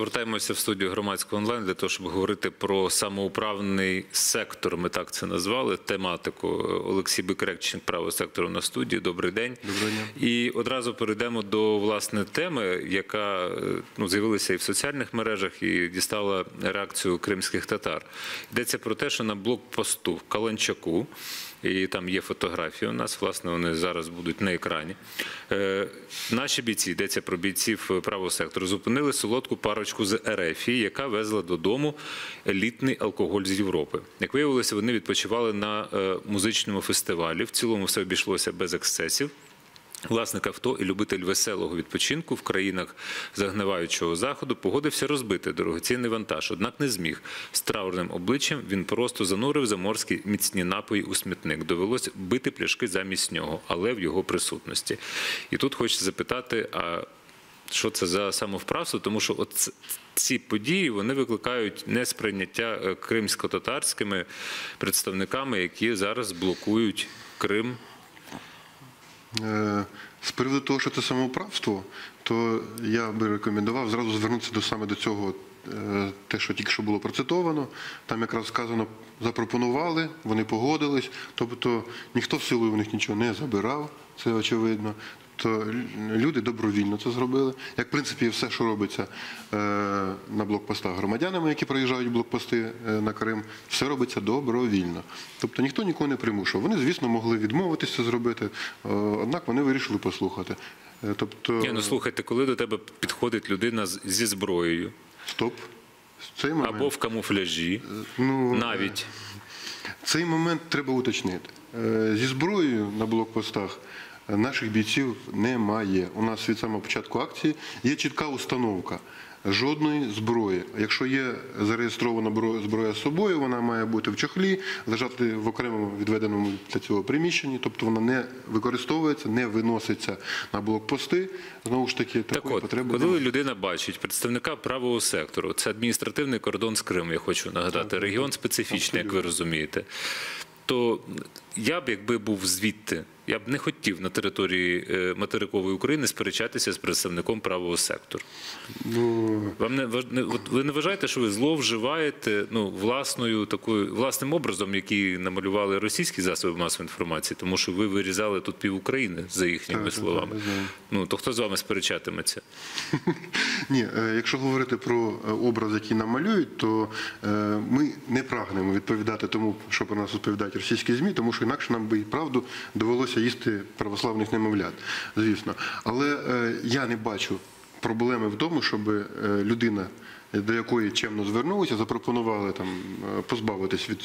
Повертаємося в студію громадського онлайн для того, щоб говорити про самоуправний сектор, ми так це назвали, тематику. Олексій Бикрекченко, правого сектору на студії. Добрий день. Добрий день. І одразу перейдемо до, власне, теми, яка з'явилася і в соціальних мережах, і дістала реакцію кримських татар. Йдеться про те, що на блокпосту в Каланчаку, і там є фотографії у нас, власне, вони зараз будуть на екрані. Наші бійці, йдеться про бійців правого сектору, зупинили солодку парочку з РФ, яка везла додому елітний алкоголь з Європи. Як виявилося, вони відпочивали на музичному фестивалі. В цілому все обійшлося без ексцесів. Власник авто і любитель веселого відпочинку в країнах загниваючого заходу погодився розбити дорогоцінний вантаж, однак не зміг. З траурним обличчям він просто занурив заморські міцні напої у смітник. Довелось бити пляшки замість нього, але в його присутності. І тут хочеться запитати, а що це за самовправство? Тому що ці події, вони викликають несприйняття кримсько-татарськими представниками, які зараз блокують Крим. З приводу того, що це самоуправство, то я би рекомендував зразу звернутися саме до цього, те, що тільки що було процитовано. Там якраз сказано, запропонували, вони погодились, тобто ніхто в силу в них нічого не забирав, це очевидно. То люди добровільно це зробили. Як, в принципі, все, що робиться на блокпостах громадянами, які проїжджають блокпости на Крим, все робиться добровільно. Тобто ніхто нікого не примушував. Вони, звісно, могли відмовитися це зробити, однак вони вирішили послухати. Тобто... Ні, ну слухайте, коли до тебе підходить людина зі зброєю, Стоп. Цей момент... або в камуфляжі, навіть. Цей момент треба уточнити. Зі зброєю на блокпостах наших бійців немає. У нас від самого початку акції є чітка установка. Жодної зброї. Якщо є зареєстрована зброя з собою, вона має бути в чохлі, лежати в окремому відведеному для цього приміщенні, тобто вона не використовується, не виноситься на блокпости. Знову ж таки, такої потреби немає. Коли людина бачить представника правого сектору, це адміністративний кордон з Криму, я хочу нагадати, регіон специфічний, як ви розумієте, то я б, якби був звідти, я б не хотів на території материкової України сперечатися з представником правого сектору. Ви не вважаєте, що ви зловживаєте власним образом, який намалювали російські засоби масової інформації, тому що ви вирізали тут пів України, за їхніми словами. То хто з вами сперечатиметься? Ні, якщо говорити про образ, який нам малюють, то ми не прагнемо відповідати тому, що про нас розповідають російські ЗМІ, тому що інакше нам би і правду довелося їсти православних немовлят, звісно. Але я не бачу проблеми в тому, щоб людина, до якої чемно звернулися, запропонували позбавитись від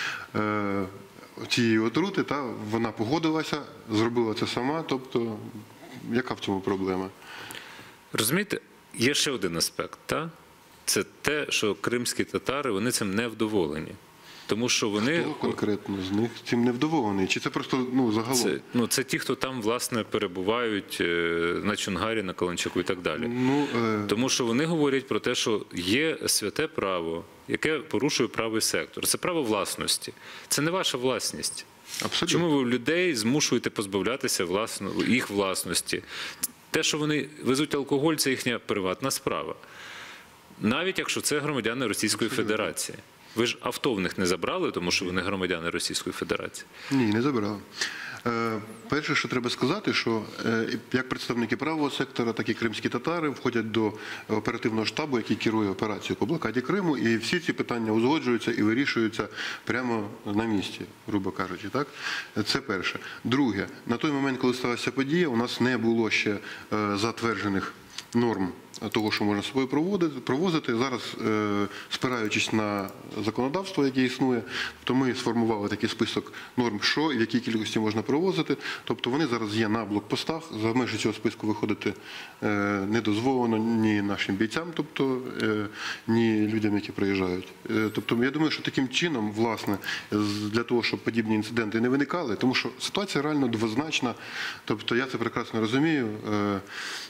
цієї отрути, вона погодилася, зробила це сама, тобто яка в цьому проблема? Розумієте, є ще один аспект, це те, що кримські татари, вони цим не вдоволені. Тому що вони... Хто конкретно з них цим не вдоволений? Чи це просто загалом? Це ті, хто там, власне, перебувають на Чонгарі, на Каланчаку і так далі. Тому що вони говорять про те, що є святе право, яке порушує правий сектор. Це право власності. Це не ваша власність. Абсолютно. Чому ви людей змушуєте позбавлятися їх власності? Те, що вони везуть алкоголь, це їхня приватна справа. Навіть якщо це громадяни Російської Федерації. Ви ж авто в них не забрали, тому що вони громадяни Російської Федерації? Ні, не забрали. Перше, що треба сказати, що як представники правого сектора, так і кримські татари входять до оперативного штабу, який керує операцією по блокаді Криму, і всі ці питання узгоджуються і вирішуються прямо на місці, грубо кажучи. Так? Це перше. Друге, на той момент, коли сталася подія, у нас не було ще затверджених норм того, що можна з собою провозити. Зараз, спираючись на законодавство, яке існує, то ми сформували такий список норм, що і в якій кількості можна провозити. Тобто вони зараз є на блокпостах. За межі цього списку виходити не дозволено ні нашим бійцям, тобто ні людям, які приїжджають. Тобто я думаю, що таким чином, власне, для того, щоб подібні інциденти не виникали, тому що ситуація реально двозначна. Тобто я це прекрасно розумію.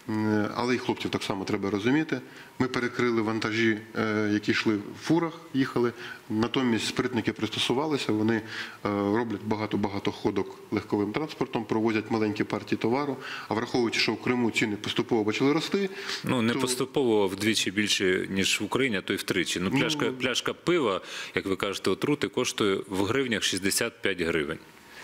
Але і хлопців так само треба розуміти. Ми перекрили вантажі, які йшли в фурах, їхали. Натомість спритники пристосувалися, вони роблять багато ходок легковим транспортом, провозять маленькі партії товару. А враховуючи, що в Криму ціни поступово почали рости. Ну, не поступово вдвічі більше, ніж в Україні, а то й втричі. Ну, пляшка пива, як ви кажете, отрути, коштує в гривнях 65 гривень.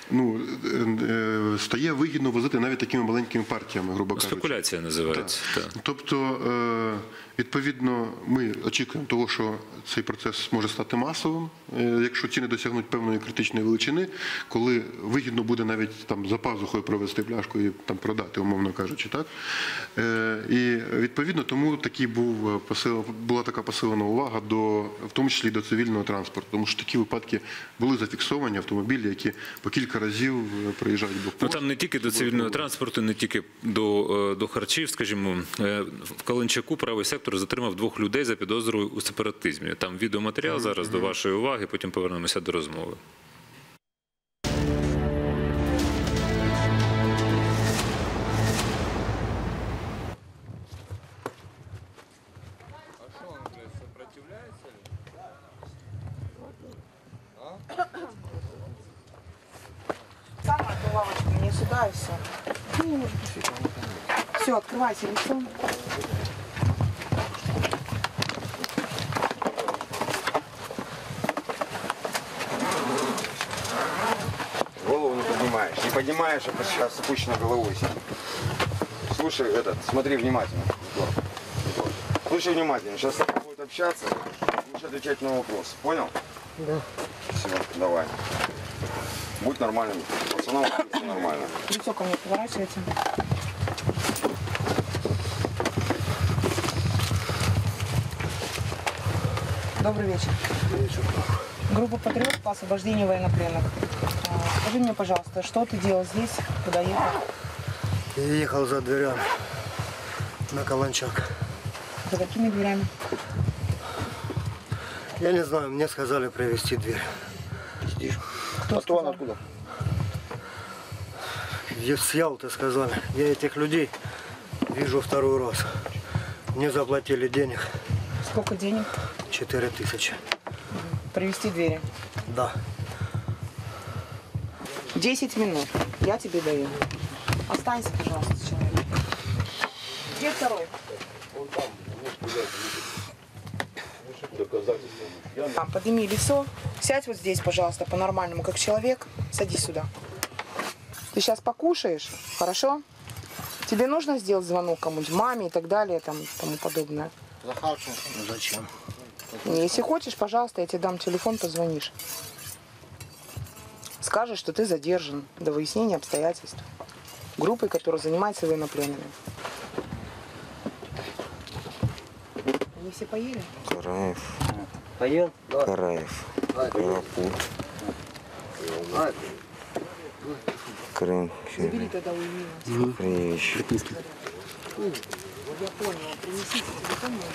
Стає вигідно возити навіть такими маленькими партіями, грубо кажучи. Спекуляція називається. Так. Тобто, відповідно, ми очікуємо того, що цей процес може стати масовим, якщо ціни досягнуть певної критичної величини, коли вигідно буде навіть там за пазухою провести пляшку і там продати, умовно кажучи, так? І відповідно тому була така посилена увага в тому числі до цивільного транспорту, тому що такі випадки були зафіксовані, автомобілі, які по кілька разів приїжджають в блокпост. Ну, там не тільки до цивільного транспорту, не тільки до харчів, скажімо, в Каланчаку правий сектор затримав 2 людей за підозрою у сепаратизмі. Там відеоматеріал зараз до вашої уваги, потім повернемося до розмови. Самая лавочка мне сюда и все. Все, открывайте лицо. Голову не поднимаешь. Не поднимаешь, а сейчас с опущенной головой сидишь. Слушай, смотри внимательно. Слушай внимательно. Сейчас с тобой будет общаться. Будешь отвечать на вопросы. Понял? Да. Все, давай. Будь нормальным. Пацанам все нормально. Лицо ко мне поворачивайте. Добрый вечер. Группа «Патриот» по освобождению военнопленных. Скажи мне, пожалуйста, что ты делал здесь, куда ехал? Я ехал за дверями на Каланчак. За какими дверями? Я не знаю, мне сказали привезти дверь. Кто откуда? С Ялты сказали. Я этих людей вижу второй раз. Мне заплатили денег Сколько денег? 4000. Привезти двери. Да. 10 минут. Я тебе даю. Останься, пожалуйста, человек. Где второй? Подними лицо. Сядь вот здесь, пожалуйста, по-нормальному, как человек. Садись сюда. Ты сейчас покушаешь, хорошо? Тебе нужно сделать звонок кому-нибудь, маме и так далее, тому подобное. Захарченко. Зачем? Если хочешь, пожалуйста, я тебе дам телефон, позвонишь. Скажешь, что ты задержан до выяснения обстоятельств группой, которая занимается военнопленными. Они все поели? Караев, Поел? Караев, Карапут, Крым, Забери тогда у меня. Хревич. Я поняла. Принесите телефон, мне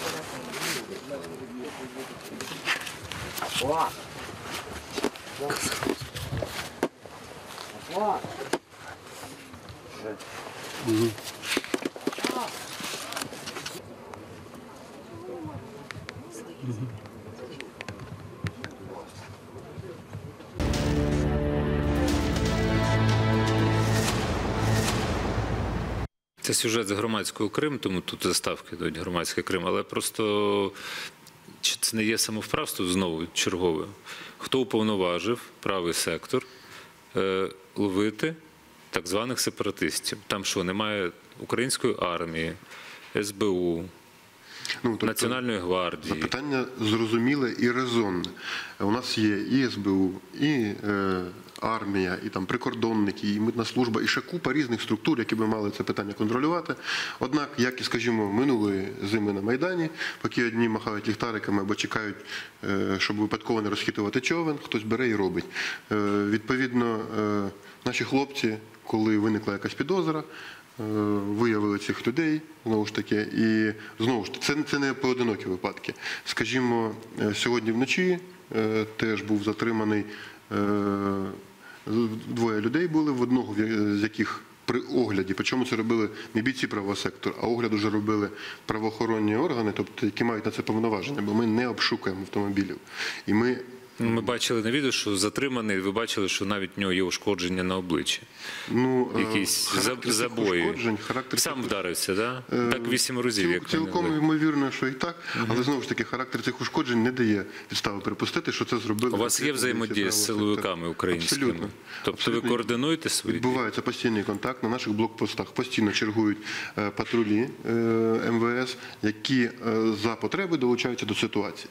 Це сюжет з громадського Крим, тому тут заставки йдуть громадський Крим, але просто чи це не є самовправство знову чергове? Хто уповноважив правий сектор ловити так званих сепаратистів? Там що, немає української армії, СБУ, Тобто, Національної гвардії? Питання зрозуміле і резонне. У нас є і СБУ, і армія, і там прикордонники, і митна служба, і ще купа різних структур, які би мали це питання контролювати. Однак, як і, скажімо, минулої зими на Майдані, поки одні махають ліхтариками або чекають, щоб випадково не розхитувати човен, хтось бере і робить. Відповідно, наші хлопці, коли виникла якась підозра, виявили цих людей, знову ж таки, і знову ж таки, це не поодинокі випадки. Скажімо, сьогодні вночі теж був затриманий, 2 людей були, в одного з яких при огляді, причому це робили не бійці правого сектору, а огляд уже робили правоохоронні органи, тобто які мають на це повноваження, бо ми не обшукуємо автомобілів. І Ми бачили на відео, що затриманий, ви бачили, що навіть в нього є ушкодження на обличчі. Якісь забої. Сам вдарився, да? Так 8 разів, як Цілком ймовірно, що і так, але знову ж таки характер цих ушкоджень не дає підстави припустити, що це зробили. У вас є взаємодія з силовиками українськими? Абсолютно. Тобто ви координуєте свої дії? Відбувається постійний контакт. На наших блокпостах постійно чергують патрулі МВС, які за потреби долучаються до ситуації.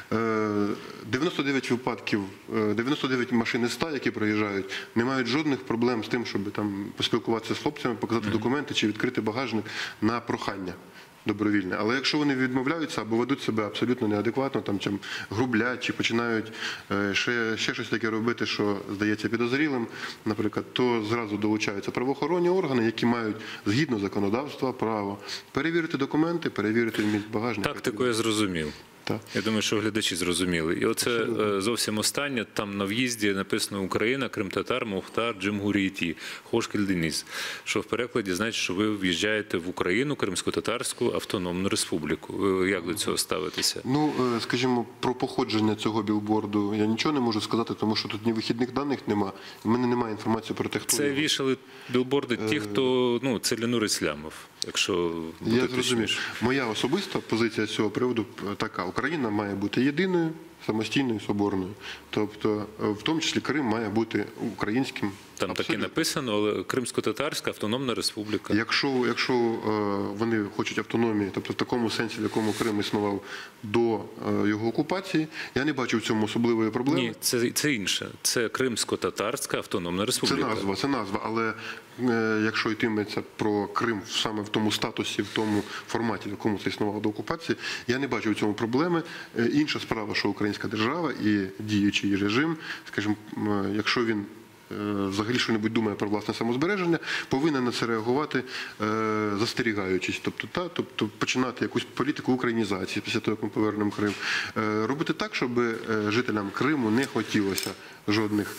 99 випадків, 99 машин із 100, які проїжджають, не мають жодних проблем з тим, щоб там поспілкуватися з хлопцями, показати документи чи відкрити багажник на прохання добровільне. Але якщо вони відмовляються або ведуть себе абсолютно неадекватно, там, чи грублять, чи починають ще щось таке робити, що здається підозрілим, наприклад, то зразу долучаються правоохоронні органи, які мають згідно законодавства право перевірити документи, перевірити вміст багажника. Тактику я зрозумів. Так. Я думаю, що глядачі зрозуміли. І оце зовсім останнє, там на в'їзді написано «Україна, кримтатар, Мухтар, Джумгурієті, Хошкіль Деніс», що в перекладі значить, що ви в'їжджаєте в Україну, Кримсько-Татарську автономну республіку. Ви як до цього ставитеся? Ну, скажімо, про походження цього білборду я нічого не можу сказати, тому що тут ні вихідних даних нема. У мене немає інформації про те, хто Це його. вішали білборди ті, хто, це Ленур Іслямов, якщо бути Я зрозумів. точніше. Моя особиста позиція з цього приводу така. Україна має бути єдиною, самостійною, соборною. Тобто, в тому числі Крим має бути українським. Там таке написано, але Кримсько-Татарська автономна республіка. Якщо вони хочуть автономії, тобто в такому сенсі, в якому Крим існував до його окупації, я не бачу в цьому особливої проблеми. Ні, це інше. Це Кримсько-Татарська автономна республіка. Це назва, але якщо йтиметься про Крим саме в тому статусі, в тому форматі, в якому це існувало до окупації, я не бачу в цьому проблеми. Інша справа, що українська держава і діючий режим, скажімо, якщо він взагалі що-небудь думає про власне самозбереження, повинен на це реагувати, застерігаючись. Тобто починати якусь політику українізації після того, як ми повернемо Крим. Робити так, щоб жителям Криму не хотілося жодних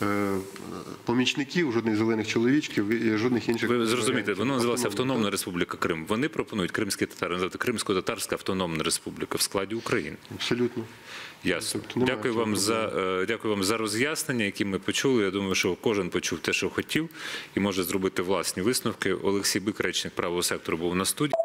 помічників, жодних зелених чоловічків і жодних інших. Ви зрозумієте, воно називалося Автономна Республіка Крим. Вони пропонують кримські татари називати Кримсько-Татарська автономна республіка в складі України. Абсолютно. Ясно. Тобто Дякую вам за роз'яснення, які ми почули. Я думаю, що кожен почув те, що хотів, і може зробити власні висновки. Олексій Бик, речник правого сектору, був на студії.